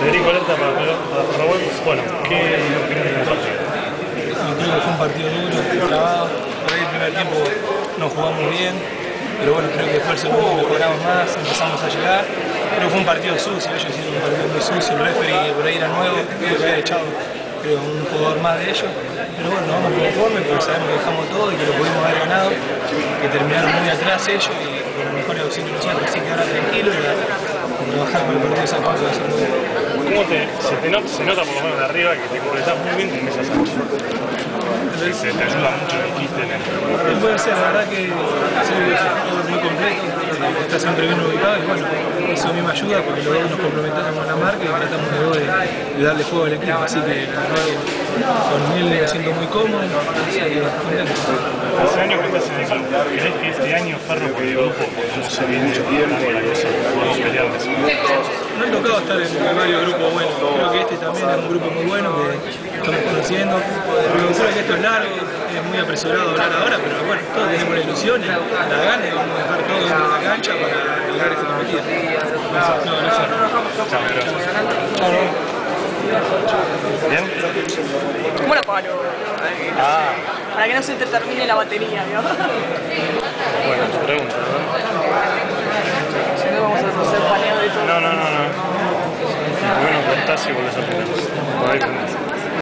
Federico Alerta para Ferrobol. Bueno, ¿qué opinión de la partida? Yo creo que fue un partido duro, trabado. Por ahí el primer tiempo no jugamos bien, pero bueno, creo que después el segundo mejoramos más, empezamos a llegar. Pero fue un partido sucio, ellos hicieron un partido muy sucio, el referee por ahí era nuevo, creo que había echado un jugador más de ellos. Pero bueno, nos vamos conformes porque sabemos que dejamos todo y que lo pudimos haber ganado, que terminaron muy atrás ellos y con la mejor opción de nosotros, así que ahora tranquilo y a trabajar para el partido de San Juan, que va a ser muy bueno. ¿Cómo se nota por lo menos de arriba que te completás muy bien con esa Sánchez? Te ayuda mucho el quiste en el... Puede ser, la verdad que es un muy completo, está siempre bien ubicado y bueno, eso a mí me ayuda porque los dos nos complementamos con la marca y tratamos de darle juego al equipo, así que la verdad que con él me siento muy cómodo, así que contento. Hace años que estás en el club, ¿crees que este año Ferro por el grupo, como se viene dando la cosa, podemos pelear de segundo? No he tocado estar en varios grupos buenos, creo que este también es un grupo muy bueno que estamos conociendo, pero creo que esto es largo, es muy apresurado hablar ahora, pero bueno, todos tenemos la ilusión y la gana y vamos a dejar todo dentro de la cancha para lograr esta cometido. No, no sé. Chao, gracias. ¿Bien? ¿Cómo lo paro? Ah, Para que no se te termine la batería, ¿no? bueno, tu pregunta, ¿no? Si no vamos a hacer paneo de todo. No. Bueno, contás y volvés a